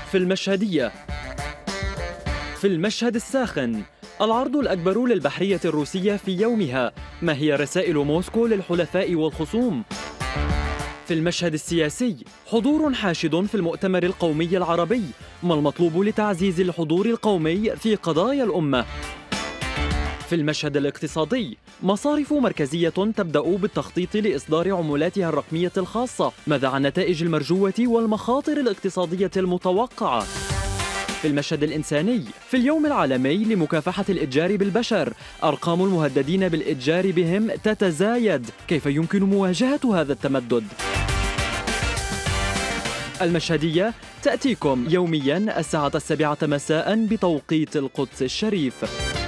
في المشهدية. في المشهد الساخن، العرض الأكبر للبحرية الروسية في يومها، ما هي رسائل موسكو للحلفاء والخصوم؟ في المشهد السياسي، حضور حاشد في المؤتمر القومي العربي، ما المطلوب لتعزيز الحضور القومي في قضايا الأمة؟ في المشهد الاقتصادي، مصارف مركزية تبدأ بالتخطيط لإصدار عملاتها الرقمية الخاصة، ماذا عن النتائج المرجوة والمخاطر الاقتصادية المتوقعة؟ في المشهد الإنساني، في اليوم العالمي لمكافحة الإتجار بالبشر، أرقام المهددين بالإتجار بهم تتزايد، كيف يمكن مواجهة هذا التمدد؟ المشهدية تأتيكم يومياً الساعة 7 مساءً بتوقيت القدس الشريف.